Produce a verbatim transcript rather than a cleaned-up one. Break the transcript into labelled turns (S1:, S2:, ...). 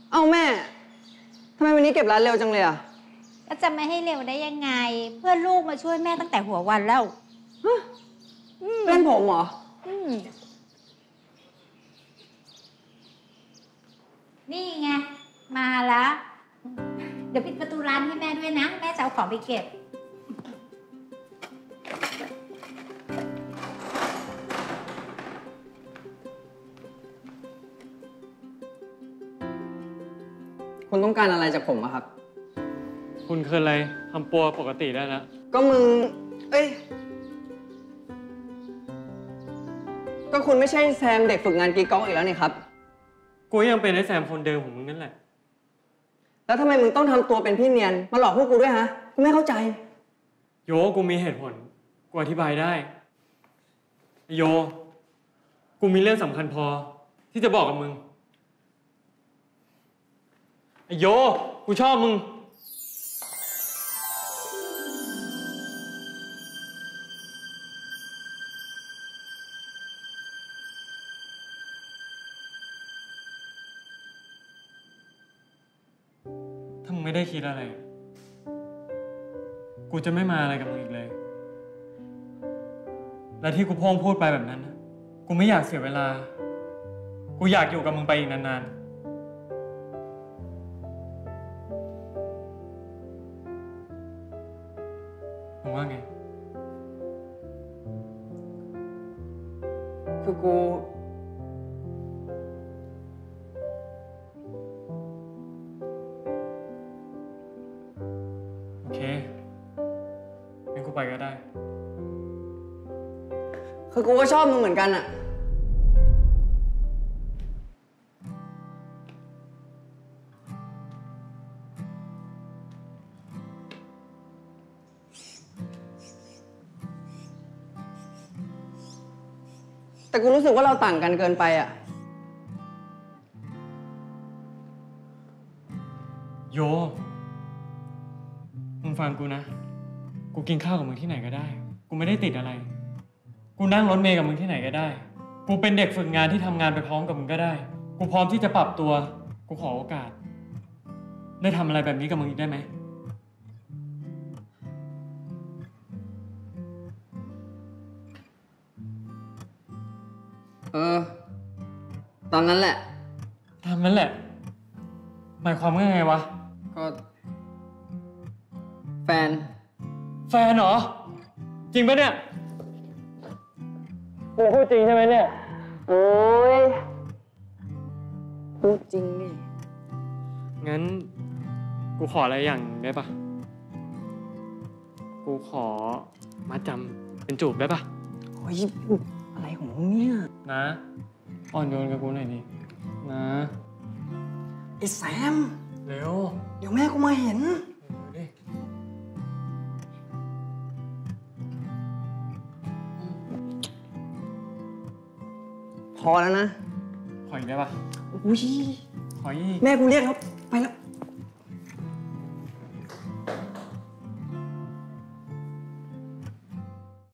S1: เอ้าแม่ทำไมวันนี้เก็บร้านเร็วจังเลยอ่ะ
S2: ก็จะไม่ให้เร็วได้ยังไงเพื่อนลูกมาช่วยแม่ตั้งแต่หัววันแล้ว
S1: เพื่อนผมเหรอ
S2: นี่ไงมาแล้วเดี๋ยวปิดประตูร้านให้แม่ด้วยนะแม่จะเอาของไปเก็บ
S1: คุณต้องการอะไรจากผมอะครับ
S3: คุณคืออะไรทำปัวปกติได้แล้ว
S1: ก็มึงเอ้ยก็คุณไม่ใช่แซมเด็กฝึกงานกีก๊อกอีกแล้วนี่ครับ
S3: กูยังเป็นไอ้แซมคนเดิมของมึงนั่นแหละ
S1: แล้วทำไมมึงต้องทำตัวเป็นพี่เนียนมาหลอกพวกกูด้วยฮะกูไม่เข้าใจ
S3: โยกูมีเหตุผลกูอธิบายได้โยกูมีเรื่องสำคัญพอที่จะบอกกับมึงโยกูชอบมึงถ้ามึงไม่ได้คิดอะไรกูจะไม่มาอะไรกับมึงอีกเลยและที่กูพ่งพูดไปแบบนั้นกูไม่อยากเสียเวลากูอยากอยู่กับมึงไปอีกนานๆมึงว่าไง
S1: คือกู
S3: โอเคงั้นกูไปก็ได้
S1: คือกูก็ชอบมึงเหมือนกันอะแต่กูรู้สึกว่าเราต่างกันเกินไปอะ
S3: โยมึงฟังกูนะกูกินข้าวกับมึงที่ไหนก็ได้กูไม่ได้ติดอะไรกูนั่งรถเมล์กับมึงที่ไหนก็ได้กูเป็นเด็กฝึกงานที่ทำงานไปพร้อมกับมึงก็ได้กูพร้อมที่จะปรับตัวกูขอโอกาสได้ทำอะไรแบบนี้กับมึงอีกได้ไหม
S1: เออตอนนั้นแหละ
S3: ตามนั้นแหละหมายความว่าไงวะ
S1: ก็แฟน
S3: แฟนเหรอจริงปะเนี่ยกูพูดจริงใช่ไหมเนี่ย
S1: โอ้ยพูดจริงนี่
S3: งั้นกูขออะไรอย่างได้ปะกูขอมาจำเป็นจูบได้ปะ
S1: โอ้ยอะไรของมึงเนี่ย
S3: นะอ่อนโยนกับกูหน่อยดินะ
S1: ไอ้แซม
S3: เร็ว
S1: เดี๋ยวแม่กูมาเห็นพอแล้วนะ
S3: ขออีกได้ปะ
S1: อุ้ย
S3: ขออีก
S1: แม่กูเรียกแล้วไปแล้ว